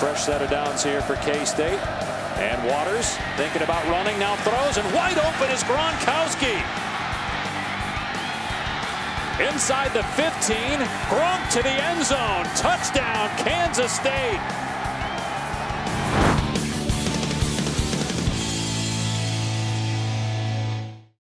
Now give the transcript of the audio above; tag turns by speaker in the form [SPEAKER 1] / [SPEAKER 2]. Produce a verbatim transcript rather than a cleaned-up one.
[SPEAKER 1] Fresh set of downs here for K-State. And Waters thinking about running, now throws, and wide open is Gronkowski. Inside the fifteen, Gronk to the end zone. Touchdown, Kansas State.